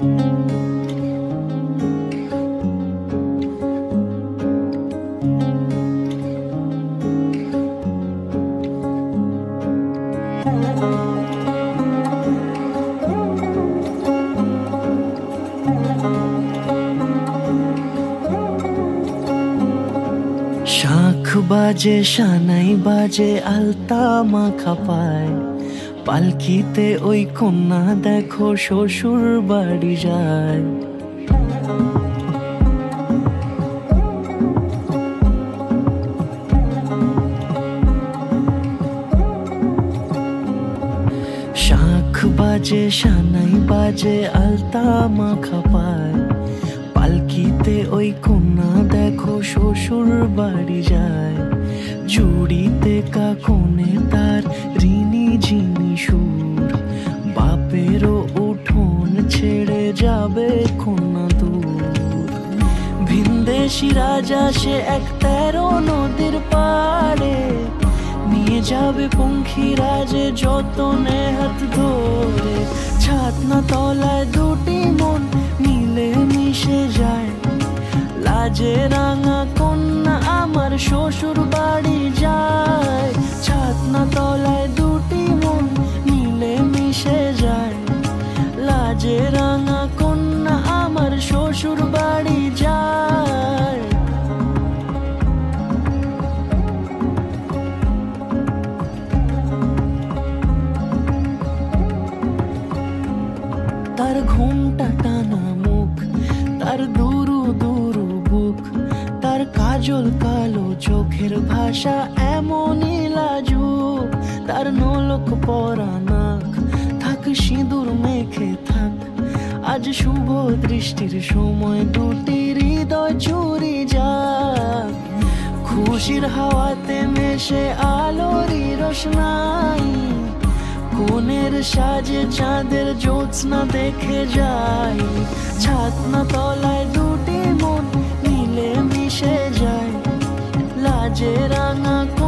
শাঁখ বাজে সানাই বাজে আলতা মাখা পায়, পালকিতে ওই কন্যা দেখো শ্বশুর বাড়ি যায়। শাঁখ বাজে সানাই বাজে আলতা মাখা পায়, পালকিতে ওই কন্যা দেখো শ্বশুর বাড়ি যায়। চুড়িতে কাকনে তার ঋণী ঝিনি সুর, বাপেরও উঠোন ছেড়ে যাবে কন্যা দূর। ভিনদেশি রাজা সে এক 13 নদীর পাড়ে, নিয়ে যাবে পঙ্খিরাজে যতনে হাত ধরে। ছাতনা তলায় দুটি মন মিলে মিশে যায়, লাজে রাঙা কন্যা আমার শ্বশুর বাড়ি যায়। ছাতনা তলায় দুটি মন মিলে মিশে যায়, লাজে রাঙা কন্যা আমার শ্বশুর বাড়ি যায়। তার ঘোমটা টানা মুখ, তার দুরু দুরু বুক, তার কাজল কালো চোখের ভাষা এমনই লাজুক। তার নোলক পরা নাক, থাক সিঁদুর মেখে থাক, আজ শুভ দৃষ্টির সময় দুটি হৃদয় চুরি যাক। খুশির হাওয়াতে মেশে আলোরই রোশনাই, কোণের সাজে চাঁদের জ্যোৎস্না দেখে যাই। ছাতনা তলায় দুটি মন মিলে মিশে যায়, লাজে রাঙা